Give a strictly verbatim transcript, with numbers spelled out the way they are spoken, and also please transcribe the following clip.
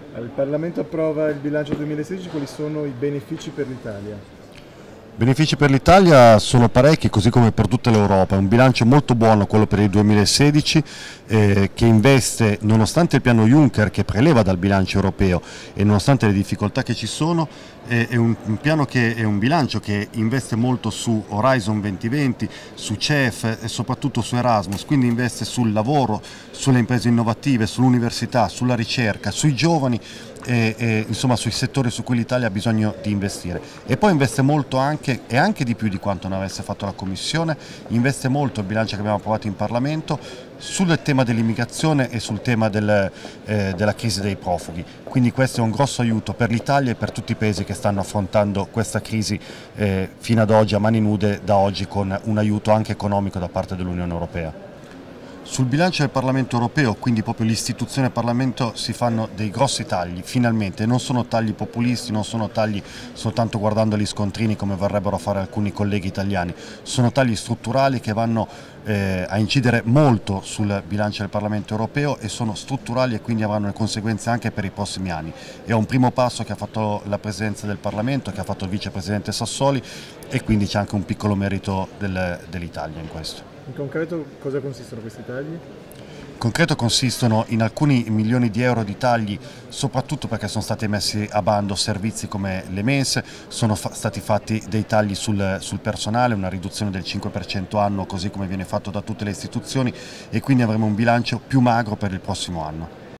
Il Parlamento approva il bilancio duemilasedici, quali sono i benefici per l'Italia? Benefici per l'Italia sono parecchi, così come per tutta l'Europa. È un bilancio molto buono quello per il duemilasedici, eh, che investe, nonostante il piano Juncker che preleva dal bilancio europeo e nonostante le difficoltà che ci sono, eh, è, un, un piano che, è un bilancio che investe molto su Horizon duemilaventi, su C E F e soprattutto su Erasmus, quindi investe sul lavoro, sulle imprese innovative, sull'università, sulla ricerca, sui giovani, E, e, insomma sui settori su cui l'Italia ha bisogno di investire. E poi investe molto anche, e anche di più di quanto non avesse fatto la Commissione, investe molto il bilancio che abbiamo approvato in Parlamento sul tema dell'immigrazione e sul tema del, eh, della crisi dei profughi. Quindi questo è un grosso aiuto per l'Italia e per tutti i paesi che stanno affrontando questa crisi eh, fino ad oggi a mani nude, da oggi con un aiuto anche economico da parte dell'Unione Europea. Sul bilancio del Parlamento europeo, quindi proprio l'istituzione Parlamento, si fanno dei grossi tagli, finalmente, non sono tagli populisti, non sono tagli soltanto guardando gli scontrini come vorrebbero fare alcuni colleghi italiani, sono tagli strutturali che vanno eh, a incidere molto sul bilancio del Parlamento europeo e sono strutturali e quindi avranno le conseguenze anche per i prossimi anni. È un primo passo che ha fatto la Presidenza del Parlamento, che ha fatto il Vicepresidente Sassoli, e quindi c'è anche un piccolo merito del, dell'Italia in questo. In concreto cosa consistono questi tagli? In concreto consistono in alcuni milioni di euro di tagli, soprattutto perché sono stati messi a bando servizi come le mense, sono fa stati fatti dei tagli sul, sul personale, una riduzione del cinque per cento annuo, così come viene fatto da tutte le istituzioni, e quindi avremo un bilancio più magro per il prossimo anno.